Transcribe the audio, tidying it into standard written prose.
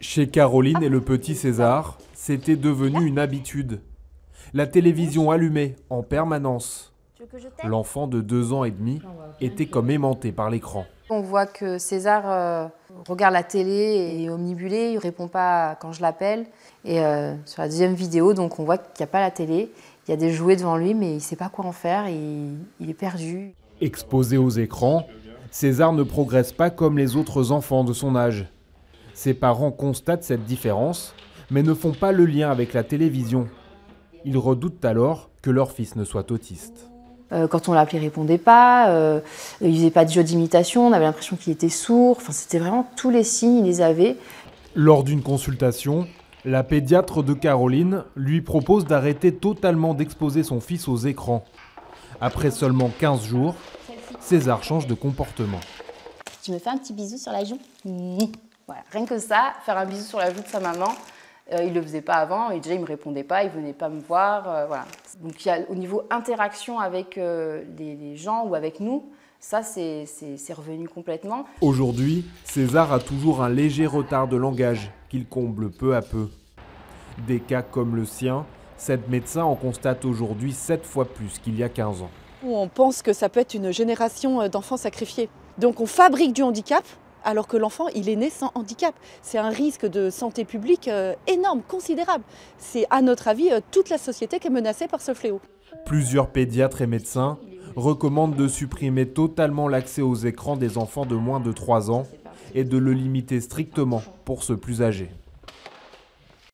Chez Caroline et le petit César, c'était devenu une habitude. La télévision allumée en permanence. L'enfant de 2 ans et demi était comme aimanté par l'écran. On voit que César regarde la télé et est omnibulé, il ne répond pas quand je l'appelle. Et sur la deuxième vidéo, donc on voit qu'il n'y a pas la télé, il y a des jouets devant lui, mais il ne sait pas quoi en faire, il est perdu. Exposé aux écrans, César ne progresse pas comme les autres enfants de son âge. Ses parents constatent cette différence, mais ne font pas le lien avec la télévision. Ils redoutent alors que leur fils ne soit autiste. Quand on l'appelait, il ne répondait pas, il ne faisait pas de jeu d'imitation, on avait l'impression qu'il était sourd. Enfin, c'était vraiment tous les signes, il les avait. Lors d'une consultation, la pédiatre de Caroline lui propose d'arrêter totalement d'exposer son fils aux écrans. Après seulement 15 jours, César change de comportement. Tu me fais un petit bisou sur la joue ? Voilà, rien que ça, faire un bisou sur la joue de sa maman, il ne le faisait pas avant, et déjà il ne me répondait pas, il ne venait pas me voir. Voilà. Donc il y a, au niveau interaction avec les gens ou avec nous, ça c'est revenu complètement. Aujourd'hui, César a toujours un léger retard de langage qu'il comble peu à peu. Des cas comme le sien, 7 médecins en constatent aujourd'hui 7 fois plus qu'il y a 15 ans. On pense que ça peut être une génération d'enfants sacrifiés. Donc on fabrique du handicap alors que l'enfant il est né sans handicap. C'est un risque de santé publique énorme, considérable. C'est à notre avis toute la société qui est menacée par ce fléau. Plusieurs pédiatres et médecins recommandent de supprimer totalement l'accès aux écrans des enfants de moins de 3 ans et de le limiter strictement pour ceux plus âgés.